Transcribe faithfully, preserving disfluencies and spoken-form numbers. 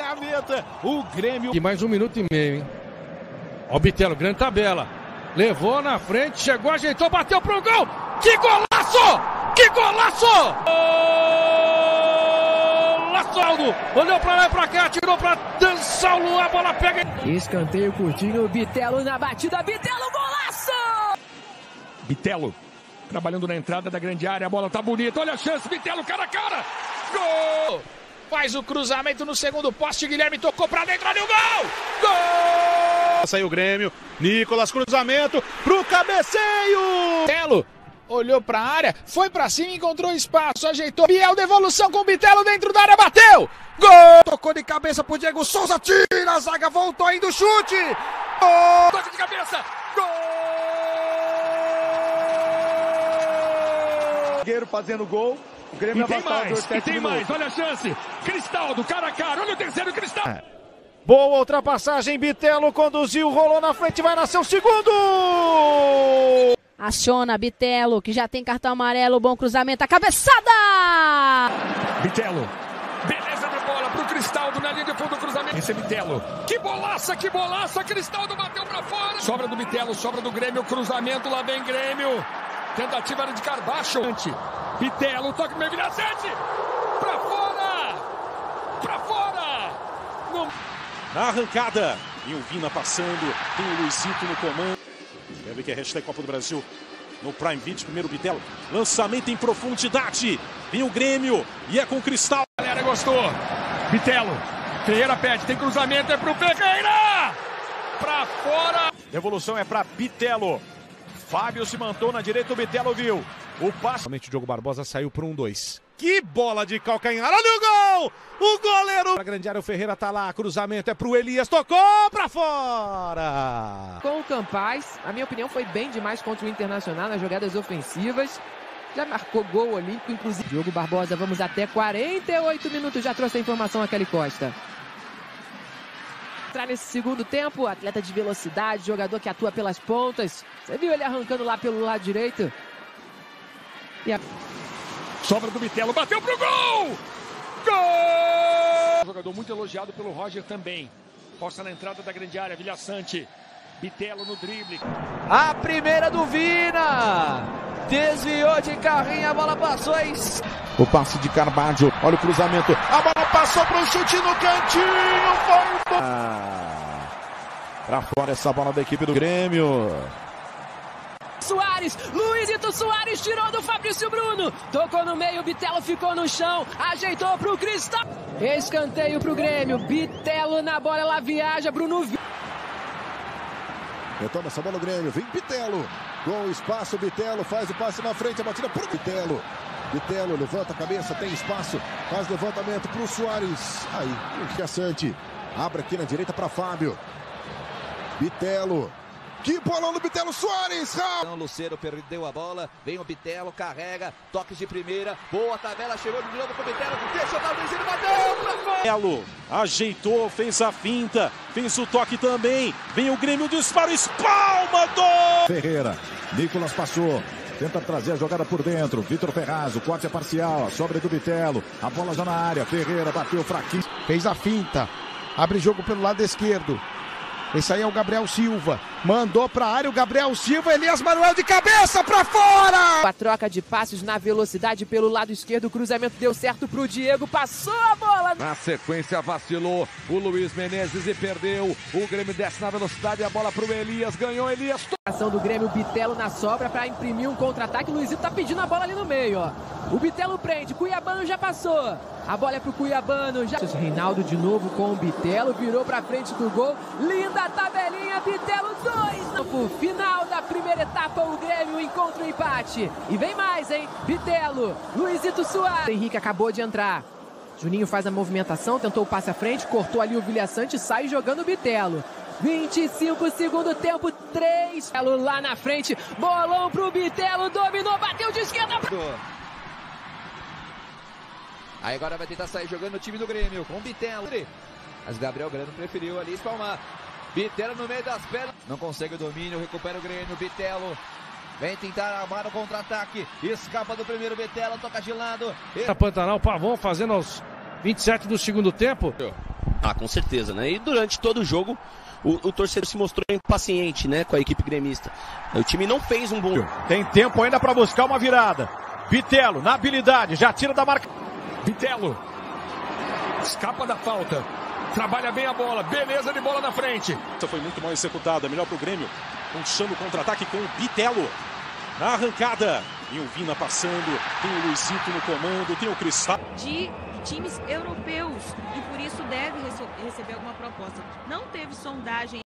gaveta. O Grêmio. E mais um minuto e meio, hein? Ó o Bitelo, grande tabela. Levou na frente, chegou, ajeitou, bateu pro gol. Que golaço! Que golaço! Golaço! Olhou pra lá e pra cá, tirou pra dançar o Luan, a bola pega. Escanteio curtinho, Bitelo na batida, Bitelo, golaço! Bitelo trabalhando na entrada da grande área, a bola tá bonita, olha a chance, Bitelo cara a cara! Gol! Faz o cruzamento no segundo poste, Guilherme tocou pra dentro, olha o gol! Gol! Saiu o Grêmio, Nicolas, cruzamento pro cabeceio! Bitelo olhou pra área, foi pra cima, encontrou espaço, ajeitou. Biel, devolução com o Bitelo dentro da área, bateu! Gol! Tocou de cabeça pro Diego Souza, tira a zaga, voltou ainda o chute! Gol! Toque de cabeça! Gol! Zagueiro fazendo gol. O Grêmio e tem mais, e tem mais, olha a chance. Cristaldo, cara a cara, olha o terceiro Cristaldo. É. Boa ultrapassagem, Bitelo conduziu, rolou na frente, vai nascer o segundo! Aciona Bitelo, que já tem cartão amarelo, bom cruzamento, a cabeçada! Bitelo, beleza de bola pro Cristaldo na linha de fundo do cruzamento. Esse é Bitelo, que bolaça, que bolaça, Cristaldo bateu pra fora. Sobra do Bitelo, sobra do Grêmio, cruzamento, lá vem Grêmio. Tentativa de Carbacho. Bitelo, toque meio Vilhaçante. Pra fora! Pra fora! Não. Na arrancada, e o Vina passando, tem o Luizito no comando. Quer ver que é hashtag Copa do Brasil no Prime Video, primeiro Bitelo. Lançamento em profundidade. Vem o Grêmio e é com o Cristal. A galera gostou. Bitelo, Ferreira pede, tem cruzamento, é pro Ferreira! Pra fora! Devolução é pra Bitelo. Fábio se mantou na direita, o Bitelo viu. O passe. Realmente o Diogo Barbosa saiu para um dois. Que bola de calcanhar. Olha o gol! O goleiro. Pra grande área, o Ferreira tá lá. Cruzamento é pro Elias. Tocou pra fora. Com o Campaz, a minha opinião foi bem demais contra o Internacional nas jogadas ofensivas. Já marcou gol olímpico, inclusive. Diogo Barbosa, vamos até quarenta e oito minutos. Já trouxe a informação a Kelly Costa. Entrar nesse segundo tempo, atleta de velocidade, jogador que atua pelas pontas. Você viu ele arrancando lá pelo lado direito? E a... Sobra do Bitelo, bateu pro gol! Gol! Jogador muito elogiado pelo Roger também. Força na entrada da grande área, Vilhaçante. Bitelo no drible. A primeira do Vina! Desviou de carrinho, a bola passou aí. O passe de Carbaggio, olha o cruzamento. A bola passou pro chute no cantinho. Foi ah, pra fora essa bola da equipe do Grêmio. Soares, Luizito Soares tirou do Fabrício Bruno. Tocou no meio, Bitelo ficou no chão. Ajeitou pro Cristal. Escanteio pro Grêmio. Bitelo na bola, ela viaja. Bruno. Retoma essa bola o Grêmio. Vem Bitelo. Com espaço, Bitelo faz o passe na frente. A batida pro Bitelo. Bitelo levanta a cabeça, tem espaço. Faz levantamento pro Soares. Aí, o Vilhaçante. Abre aqui na direita para Fábio. Bitelo. Que bolão do Bitelo, Soares! Não, Lucero perdeu a bola, vem o Bitelo, carrega, toques de primeira, boa tabela, chegou de novo com o Bitelo, deixa o Luizito, bateu pra fora! Bitelo ajeitou, fez a finta, fez o toque também, vem o Grêmio, disparo, espalma do... Ferreira, Nicolas passou, tenta trazer a jogada por dentro, Vitor Ferraz, o corte é parcial, a sobra do Bitelo, a bola já na área, Ferreira bateu fraquinho, fez a finta, abre jogo pelo lado esquerdo. Esse aí é o Gabriel Silva. Mandou pra área o Gabriel Silva. Elias Manuel de cabeça pra fora! A troca de passes na velocidade pelo lado esquerdo. O cruzamento deu certo pro Diego. Passou a bola. Na sequência vacilou o Luiz Menezes e perdeu. O Grêmio desce na velocidade. A bola pro Elias. Ganhou Elias. Ação do Grêmio. Bitelo na sobra pra imprimir um contra-ataque. O Luizito tá pedindo a bola ali no meio, ó. O Bitelo prende. Cuiabano já passou. A bola é pro Cuiabano. Já... Reinaldo de novo com o Bitelo. Virou pra frente do gol. Linda tabelinha. Bitelo dois. Final da primeira etapa. O Grêmio encontra o empate. E vem mais, hein? Bitelo. Luizito Soares. Henrique acabou de entrar. Juninho faz a movimentação. Tentou o passe à frente. Cortou ali o Vilhaçante. Sai jogando o Bitelo. vinte e cinco segundo tempo. três. Bitelo lá na frente. Bolão pro Bitelo. Dominou. Bateu de esquerda. Aí agora vai tentar sair jogando o time do Grêmio com o Bitelo. Mas Gabriel Grano preferiu ali espalmar. Bitelo no meio das pernas. Não consegue o domínio. Recupera o Grêmio. Bitelo vem tentar armar o contra-ataque. Escapa do primeiro Bitelo. Toca de lado. Pantanal, Pavão fazendo aos vinte e sete do segundo tempo. Ah, com certeza, né? E durante todo o jogo, o, o torcedor se mostrou impaciente, né, com a equipe gremista. O time não fez um bom... Tem tempo ainda para buscar uma virada. Bitelo, na habilidade, já tira da marca. Bitelo. Escapa da falta. Trabalha bem a bola. Beleza de bola na frente. Essa foi muito mal executada. Melhor pro Grêmio. Puxando o contra-ataque com o Bitelo. Na arrancada. E o Vina passando. Tem o Luizito no comando. Tem o Cristal. De times europeus. E por isso deve rece- receber alguma proposta. Não teve sondagem.